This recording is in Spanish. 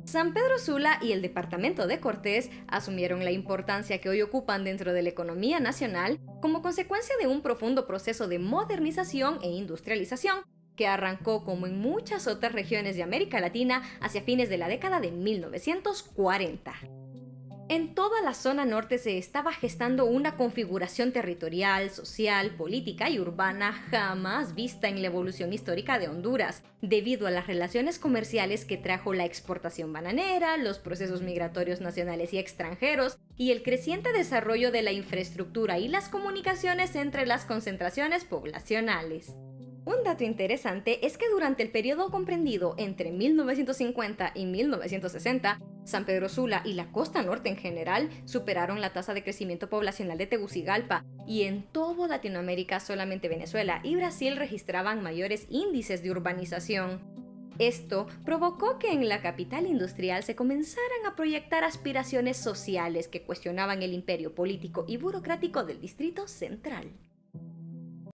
San Pedro Sula y el departamento de Cortés asumieron la importancia que hoy ocupan dentro de la economía nacional como consecuencia de un profundo proceso de modernización e industrialización que arrancó, como en muchas otras regiones de América Latina, hacia fines de la década de 1940. En toda la zona norte se estaba gestando una configuración territorial, social, política y urbana jamás vista en la evolución histórica de Honduras, debido a las relaciones comerciales que trajo la exportación bananera, los procesos migratorios nacionales y extranjeros, y el creciente desarrollo de la infraestructura y las comunicaciones entre las concentraciones poblacionales. Un dato interesante es que durante el periodo comprendido entre 1950 y 1960, San Pedro Sula y la costa norte en general superaron la tasa de crecimiento poblacional de Tegucigalpa, y en todo Latinoamérica solamente Venezuela y Brasil registraban mayores índices de urbanización. Esto provocó que en la capital industrial se comenzaran a proyectar aspiraciones sociales que cuestionaban el imperio político y burocrático del Distrito Central.